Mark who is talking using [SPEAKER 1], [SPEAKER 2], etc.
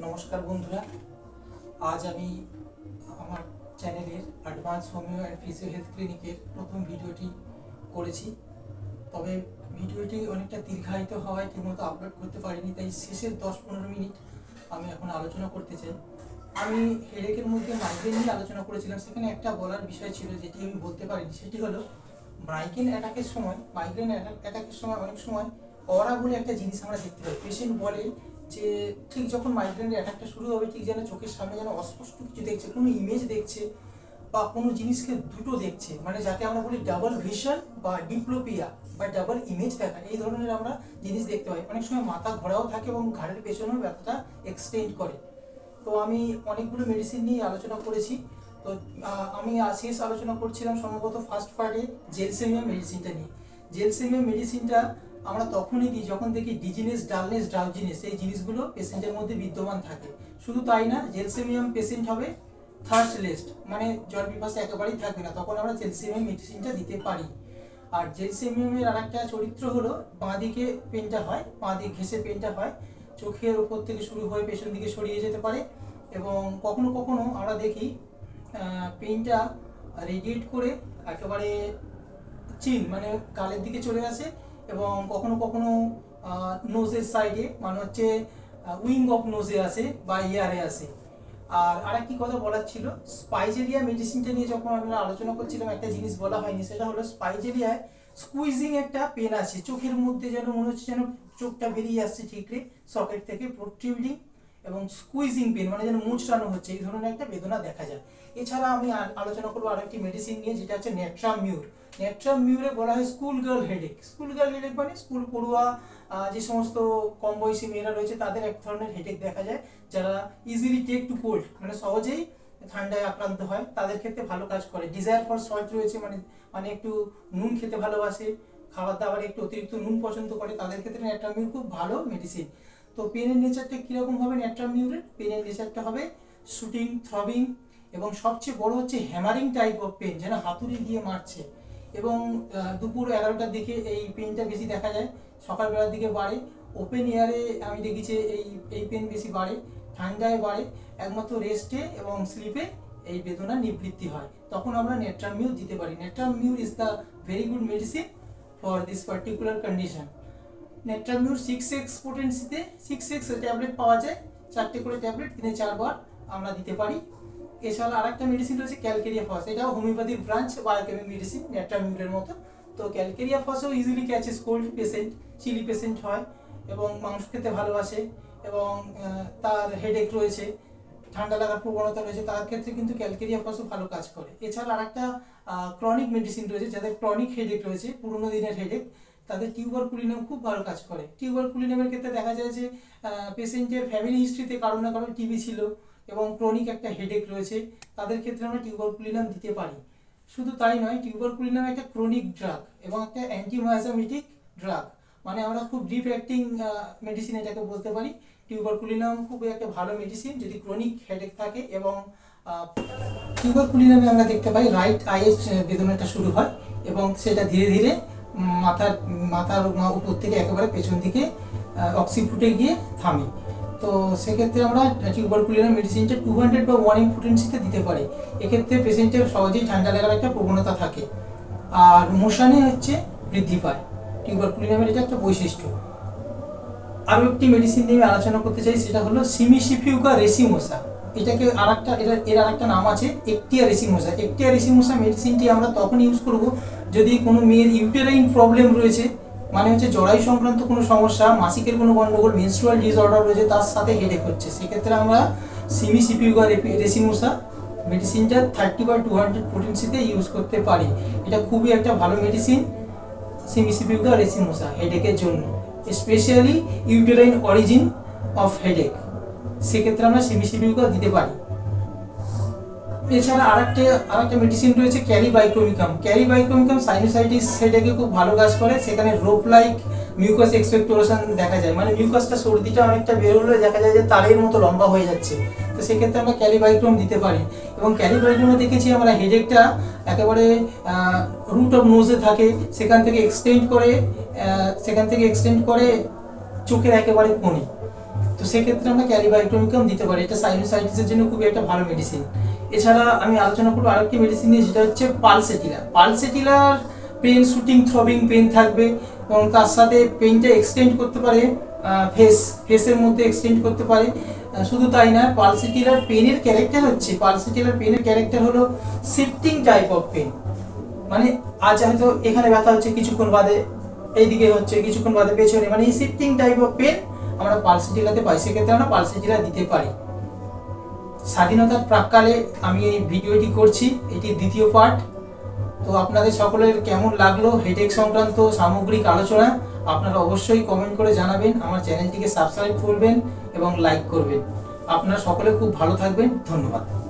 [SPEAKER 1] নমস্কার বন্ধুরা, আজ আমি আমার চ্যানেলের advance homeo and physio health ক্লিনিকের প্রথম ভিডিওটি করেছি। তবে ভিডিওটি অনেকটা দীর্ঘায়িত হওয়ায় ঠিকমতো আপলোড করতে পারিনি, তাই শেষের 10-15 মিনিট আমি এখন আলোচনা করতে চাই। আমি হেডেকের মধ্যে মাইগ্রেন নিয়ে আলোচনা করেছিলাম, সেখানে একটা বলার বিষয় ছিল যেটি আমি বলতে পারিনি, সেটি হলো মাইগ্রেন অ্যাটাকের সময় অনেক সময় অরা বলে একটা জিনিস আমরা দেখতে পাই। পেশেন্ট বলে যে ঠিক যখন মাইগ্রেনের অ্যাটাকটা শুরু হবে ঠিক যেন চোখের সামনে যেন অস্পষ্ট কিছু দেখছে, কোনো ইমেজ দেখছে বা কোনো জিনিসকে দুটো দেখছে, মানে যাকে আমরা বলি ডাবল ভিশন বা ডিপ্লোপিয়া বা ডাবল ইমেজ দেখা, এই ধরনের আমরা জিনিস দেখতে পাই। অনেক সময় মাথা ঘোরাও থাকে এবং ঘাড়ের পেছনেও ব্যথাটা এক্সটেন্ড করে। তো আমি অনেকগুলো মেডিসিন নিয়ে আলোচনা করেছি। তো আমি শেষ আলোচনা করছিলাম সম্ভবত ফার্স্ট পার্টে জেলসেমিয়াম মেডিসিনটা নিয়ে। জেলসেমিয়াম মেডিসিনটা আমরা তখনই দিই যখন দেখি ডিজিনেস, ডালনেস, ড্রাউজিনেস এই জিনিসগুলো পেশেন্টের মধ্যে বিদ্যমান থাকে। শুধু তাই না, জেলসেমিয়াম পেশেন্ট হবে থার্স্টলেস্ট, মানে জল পিপাসা একেবারেই থাকবে না, তখন আমরা জেলসেমিয়াম মেডিসিনটা দিতে পারি। আর জেলসেমিয়ামের আর একটা চরিত্র হলো বাঁ দিকে পেনটা হয়, বাঁ দিক ঘেঁষে পেনটা হয়, চোখের উপর থেকে শুরু হয়ে পেছন দিকে সরিয়ে যেতে পারে এবং কখনো কখনো আমরা দেখি পেনটা রেডিয়েট করে একেবারে চিন মানে গালের দিকে চলে আসে এবং কখনো কখনো নোজের সাইডে, মানে হচ্ছে উইং অফ নোজে আসে বা ইয়ারে আসে। আর আরেকটি কথা বলার ছিল, স্পাইজেরিয়া মেডিসিনটা নিয়ে যখন আমরা আলোচনা করছিলাম একটা জিনিস বলা হয়নি, সেটা হলো স্পাইজেরিয়ায় স্কুইজিং একটা পেন আছে, চোখের মধ্যে যেন মনে হচ্ছে যেন চোখটা বেরিয়ে আসছে ঠিকরে সকেট থেকে, প্রোট্রিউডিং এবং স্কুইজিং পেন মানে যেন মুচড়ানো হচ্ছে, এই ধরনের একটা বেদনা দেখা যায়। এছাড়া আমি আলোচনা করবো আরেকটি মেডিসিন নিয়ে, যেটা হচ্ছে নেট্রামিউর। নেট্রামিউরে বলা হয় school girl headache. School girl headache মানে স্কুল পড়ুয়া যে সমস্ত কম বয়সী মেয়েরা রয়েছে তাদের এক ধরনের হেডেক দেখা যায়, যারা ইজিলি টেক টু কোল্ড মানে সহজেই ঠান্ডায় আক্রান্ত হয়, তাদের ক্ষেত্রে ভালো কাজ করে। ডিজায়ার ফর সল্ট রয়েছে, মানে একটু নুন খেতে ভালোবাসে, খাবার দাবারে একটু অতিরিক্ত নুন পছন্দ করে, তাদের ক্ষেত্রে নেট্রামিউর খুব ভালো মেডিসিন। তো পেনের নেচারটা কীরকম হবে নেট্রামিউরের? পেনের নেচারটা হবে শুটিং, থ্রবিং এবং সবচেয়ে বড় হচ্ছে হ্যামারিং টাইপ অফ পেন, যেন হাতুড়ি দিয়ে মারছে। এবং দুপুর 11টার দিকে এই পেনটা বেশি দেখা যায়, সকালবেলার দিকে বাড়ে। ওপেন এয়ারে আমি দেখেছি এই পেন বেশি বাড়ে, ঠান্ডায় বাড়ে, একমাত্র রেস্টে এবং স্লিপে এই বেদনা নিবৃত্তি হয়, তখন আমরা নেট্রামিউর দিতে পারি। Natrum mur is the very good medicine for this particular condition. Natrum mur 6x পোটেন্সিতে 6x ট্যাবলেট পাওয়া যায়, 4টে করে ট্যাবলেট দিনে 4 বার আমরা দিতে পারি। এছাড়া আরেকটা মেডিসিন রয়েছে ক্যালকেরিয়া ফস, এটাও হোমিওপ্যাথিক ব্রাঞ্চ বায়োকেমিক মেডিসিন নেট্রামিউরের মতো। তো ক্যালকেরিয়া ফসও easily catches cold patient, chilly patient হয় এবং মাংস খেতে ভালোবাসে এবং তার হেডেক রয়েছে, ঠান্ডা লাগার প্রবণতা রয়েছে, তার ক্ষেত্রে কিন্তু ক্যালকেরিয়া ফসও ভালো কাজ করে। এছাড়া আরেকটা ক্রনিক মেডিসিন রয়েছে, যাদের ক্রনিক হেডেক রয়েছে, পুরোনো দিনের হেডেক, তাদের টিউবারকুলিনাম খুব ভালো কাজ করে। টিউবারকুলিনামের ক্ষেত্রে দেখা যায় যে পেশেন্টের ফ্যামিলি হিস্ট্রিতে কারো না কারো টিবি ছিল এবং ক্রনিক একটা হেডেক রয়েছে, তাদের ক্ষেত্রে আমরা টিউবারকুলিনাম দিতে পারি। শুধু তাই নয়, টিউবারকুলিনাম একটা ক্রনিক ড্রাগ এবং একটা অ্যান্টিমায়াজামিটিক ড্রাগ, মানে আমরা খুব ডিপ অ্যাক্টিং মেডিসিন এটাকে বলতে পারি। টিউবারকুলিনাম খুব একটা ভালো মেডিসিন যদি ক্রনিক হেডেক থাকে। এবং টিউবারকুলিনামে আমরা দেখতে পাই রাইট আইয়ের বেদনাটা শুরু হয় এবং সেটা ধীরে ধীরে মাথার উপর থেকে একেবারে পেছন দিকে অক্সিফুটে গিয়ে থামে। তো সেক্ষেত্রে আমরা টিউবারকুলিনাম মেডিসিনটা 200 বা 1 পোটেন্সিতে দিতে পারি। এক্ষেত্রে পেশেন্টের সহজেই ঠান্ডা লাগার একটা প্রবণতা থাকে আর মোশনে হচ্ছে বৃদ্ধি পায়। টিউবারকুলিনামের এটা একটা বৈশিষ্ট্য। আরও একটি মেডিসিন নিয়ে আলোচনা করতে চাই, সেটা হলো সিমিসিফিউকা রেসিমোসা। এটাকে এর আরেকটা নাম আছে একটিয়া রেসিমোসা। একটিয়া রেসিমোসা মেডিসিনটি আমরা তখন ইউজ করব যদি কোনো মেয়ের ইউটেরাইন প্রবলেম রয়েছে, মানে হচ্ছে জরায়ু সংক্রান্ত কোনো সমস্যা, মাসিকের কোনো গন্ডগোল, মেনস্ট্রুয়াল ডিসঅর্ডার রয়েছে, তার সাথে হেডেক হচ্ছে, সেক্ষেত্রে আমরা সিমিসিফিউকা রেসিমোসা মেডিসিনটা 30 বা 200 পোটেন্সিতে ইউজ করতে পারি। এটা খুবই একটা ভালো মেডিসিন সিমিসিফিউকা রেসিমোসা হেডেকের জন্য, specially uterine origin of headache, সেক্ষেত্রে আমরা সিমিসিফিউকা দিতে পারি। এছাড়া আরেকটা মেডিসিন রয়েছে ক্যারিবাইক্রোমিকাম। ক্যারিবাইক্রোমিকাম সাইনোসাইটিস হেডেকে খুব ভালো কাজ করে, সেখানে রোপ লাইক মিউকাস এক্সপেক্টোরেশন দেখা যায়, মানে মিউকাসটা সর্দিটা অনেকটা বেরোলে দেখা যায় যে তারের মতো লম্বা হয়ে যাচ্ছে, তো সেক্ষেত্রে আমরা ক্যারিবাইক্রোম দিতে পারি। এবং ক্যারিবাইক্রোমে দেখেছি আমরা হেডেকটা একেবারে রুট অফ নোজে থাকে, সেখান থেকে এক্সটেন্ড করে চোখের একেবারে কোণে, তো সেক্ষেত্রে আমরা ক্যালিবাইটোনিকাম দিতে পারি, এটা সাইনোসাইটিসের জন্য খুবই একটা ভালো মেডিসিন। এছাড়া আমি আলোচনা করবো আরেকটি মেডিসিন নিয়ে, যেটা হচ্ছে পালসেটিলা। পালসেটিলার পেন শুটিং থ্রবিং পেন থাকবে এবং তার সাথে পেনটা এক্সটেন্ড করতে পারে, ফেসের মধ্যে এক্সটেন্ড করতে পারে। শুধু তাই না, পালসেটিলার পেনের ক্যারেক্টার হলো শিফটিং টাইপ অফ পেন। মানে আজ হয়তো এখানে ব্যথা হচ্ছে, কিছুক্ষণ বাদে এইদিকে হচ্ছে, কিছুক্ষণ বাদে পেছনে, মানে এই শিফটিং টাইপ অফ পেন আমরা পালসেটিলাতে পাই। সেক্ষেত্রে আমরা পালসেটিলা দিতে পারি। স্বাধীনতার প্রাক্কালে আমি এই ভিডিওটি করছি, এটি দ্বিতীয় পার্ট। তো আপনাদের সকলের কেমন লাগলো হেডেক সংক্রান্ত সামগ্রিক আলোচনা, আপনারা অবশ্যই কমেন্ট করে জানাবেন। আমার চ্যানেলটিকে সাবস্ক্রাইব করবেন এবং লাইক করবেন। আপনারা সকলে খুব ভালো থাকবেন। ধন্যবাদ।